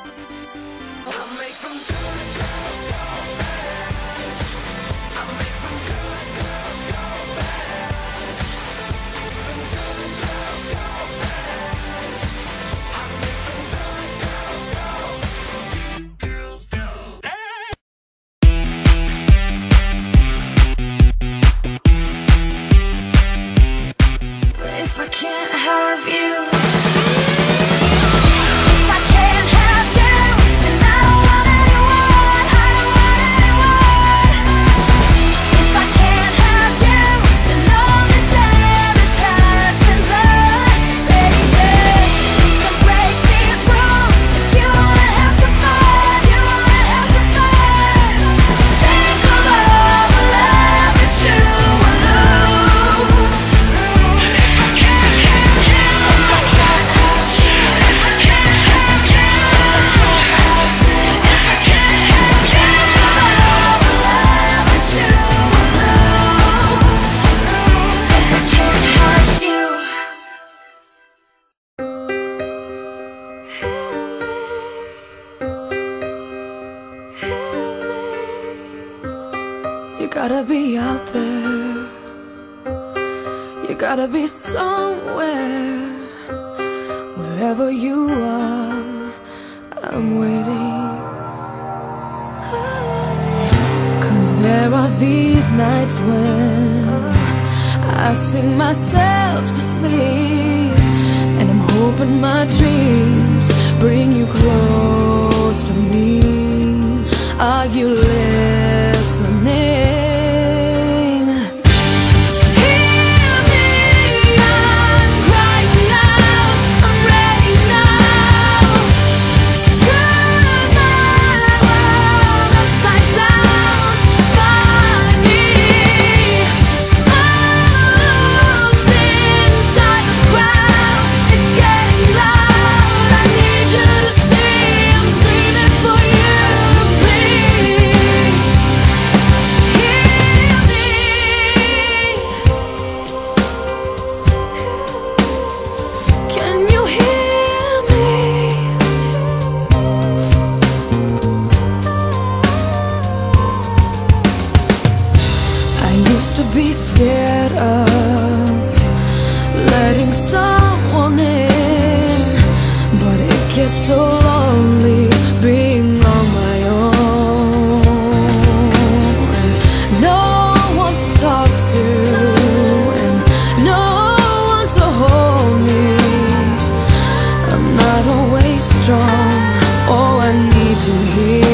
You gotta be out there. You gotta be somewhere. Wherever you are, I'm waiting. 'Cause there are these nights when I sing myself to sleep, and I'm hoping my dreams bring you close to me. Are you listening? Be scared of letting someone in, but it gets so lonely being on my own. No one to talk to, and no one to hold me. I'm not always strong. Oh, I need you here.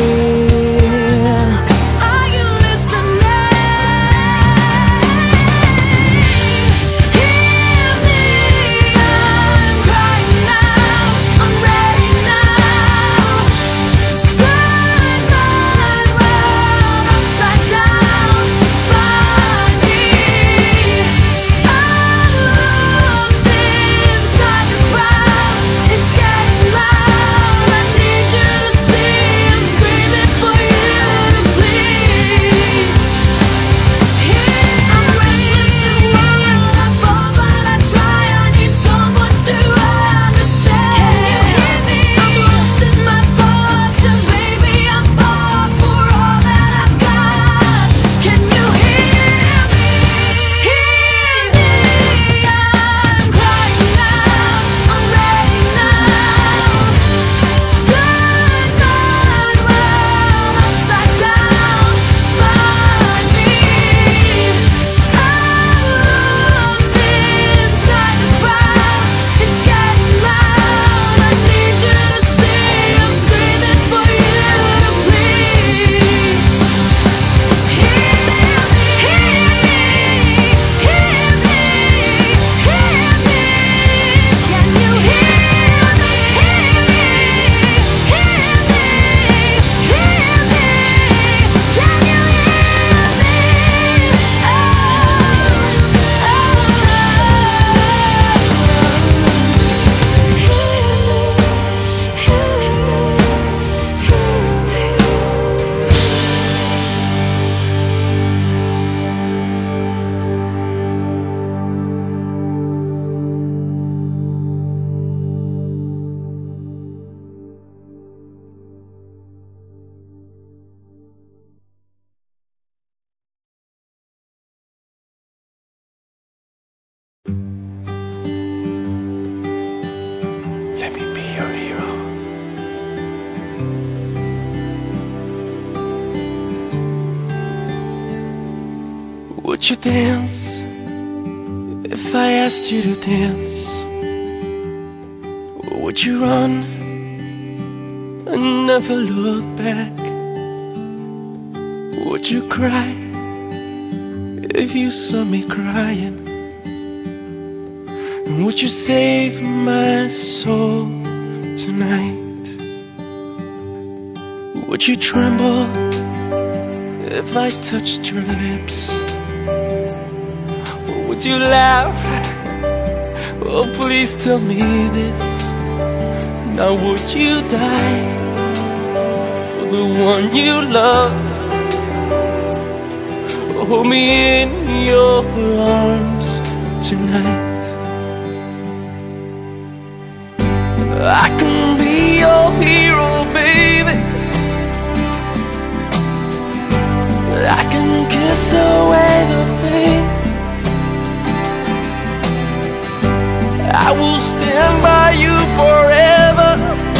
Now Would you dance if I asked you to dance? Or would you run and never look back? Would you cry if you saw me crying? And would you save my soul tonight? Would you tremble if I touched your lips? Or would you laugh? Oh, please tell me this. Now would you die for the one you love? Hold me in your arms tonight. I can be your hero, baby. I can kiss away the pain. I will stand by you forever.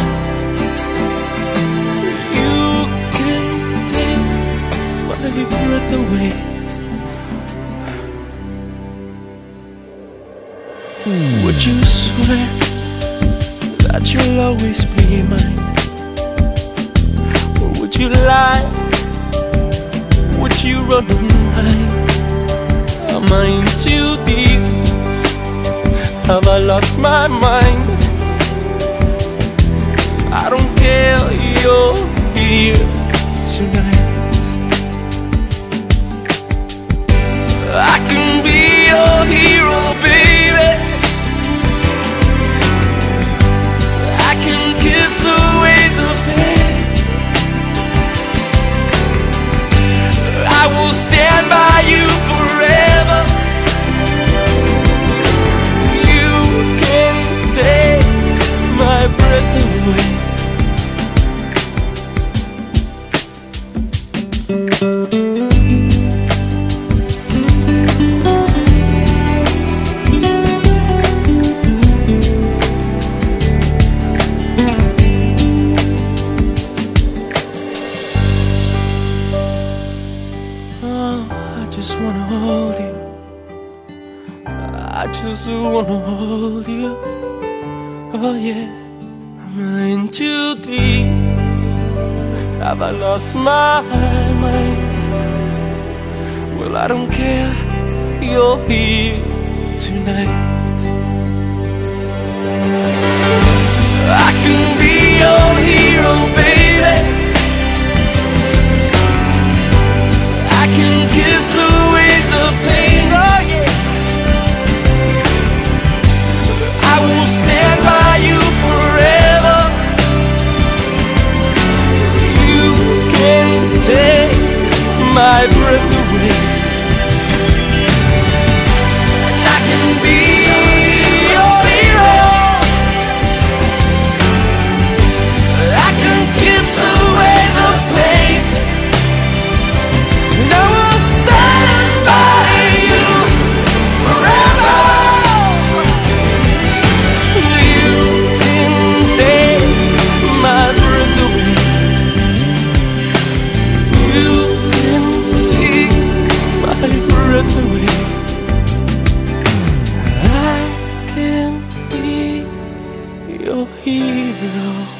You can take my breath away. Would you swear that you'll always be mine? Or would you lie? Would you run and hide? Am I in too deep? Have I lost my mind? I don't care, you're here tonight. I can be your hero, baby. I can kiss away the pain. I will stand by you forever. You can take my breath away. I just wanna hold you. I just wanna hold you. Oh yeah. Am I in too deep? Have I lost my mind? Well, I don't care, you're here tonight. I can be your hero, baby. I can kiss away the pain, oh yeah. I will stand by you forever. You can take my breath away. And I can be your hero. I can kiss away the pain. And I will stand by you forever. You can take my breath away. You can take my breath away. I can be your hero.